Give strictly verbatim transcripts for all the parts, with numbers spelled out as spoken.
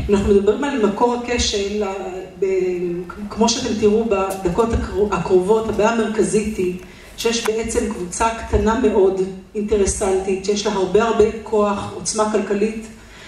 אנחנו מדברים על מקור הכשל, כמו שאתם תראו בדקות הקרובות, הבעיה המרכזית היא שיש בעצם קבוצה קטנה מאוד אינטרסנטית, שיש לה הרבה הרבה כוח, עוצמה כלכלית,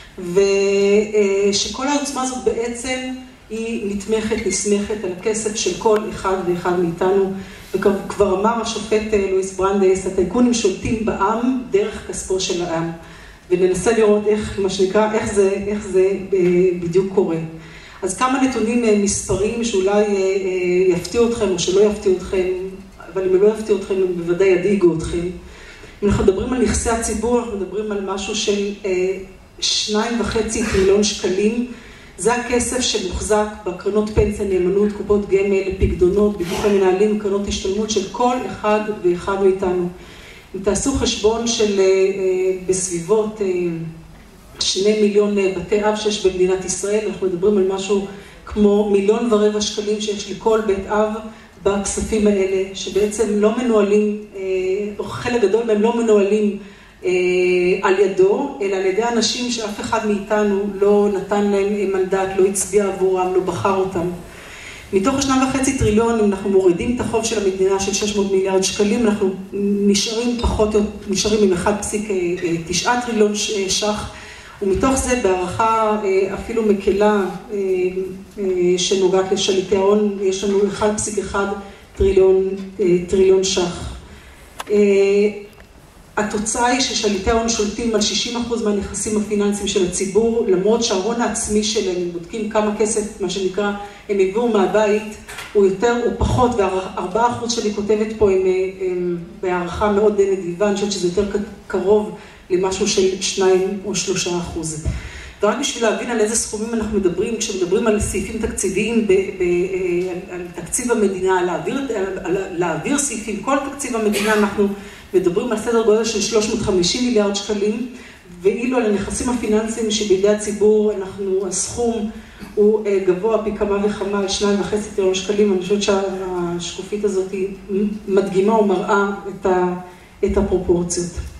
ושכל העוצמה הזאת בעצם היא נתמכת, נסמכת על הכסף של כל אחד ואחד מאיתנו, וכבר אמר השופט לואיס ברנדייס, הטייקונים שולטים בעם דרך כספו של העם, וננסה לראות איך, מה שנקרא, איך זה, איך זה בדיוק קורה. אז כמה נתונים מספריים שאולי יפתיעו אתכם או שלא יפתיעו אתכם, אבל אם לא יפתיעו אתכם, הם בוודאי ידאיגו אתכם. אם אנחנו מדברים על נכסי הציבור, אנחנו מדברים על משהו של שניים וחצי טריליון שקלים, זה הכסף שמוחזק בקרנות פנסיה, נאמנות, קופות גמל, פקדונות, ביטוחי מנהלים, קרנות השתלמות של כל אחד ואחד מאיתנו. אם תעשו חשבון של בסביבות שני מיליון בתי אב שיש במדינת ישראל, אנחנו מדברים על משהו כמו מיליון ורבע שקלים שיש לכל בית אב בכספים האלה, שבעצם לא מנוהלים, או חלק גדול מהם לא מנוהלים על ידו, אלא על ידי אנשים שאף אחד מאיתנו לא נתן להם מנדט, לא הצביע עבורם, לא בחר אותם. מתוך השניים וחצי טריליון, אם אנחנו מורידים את החוב של המדינה של שש מאות מיליארד שקלים, אנחנו נשארים פחות, נשארים עם אחד נקודה תשע טריליון ש"ח, ומתוך זה בהערכה אפילו מקלה שנוגעת לשליטי ההון, יש לנו אחד נקודה אחת טריליון ש"ח. התוצאה היא ששליטי ההון שולטים על שישים אחוז מהנכסים הפיננסיים של הציבור, למרות שההון העצמי שלהם, הם בודקים כמה כסף, מה שנקרא, הם הביאו מהבית, הוא יותר או פחות, ו-ארבעה אחוז שאני כותבת פה הם, הם בהערכה מאוד נדיבה, אני חושבת שזה יותר קרוב למשהו של שניים או שלושה אחוז. ורק בשביל להבין על איזה סכומים אנחנו מדברים, כשמדברים על סעיפים תקציביים, ב, ב, על תקציב המדינה, על להעביר, על להעביר סעיפים, כל תקציב המדינה אנחנו מדברים על סדר גודל של שלוש מאות וחמישים מיליארד שקלים, ואילו על הנכסים הפיננסיים שבידי הציבור, אנחנו, הסכום הוא גבוה פי כמה וכמה על שניים וחצי טריליון שקלים. אני חושבת שהשקופית הזאת מדגימה ומראה את, ה, את הפרופורציות.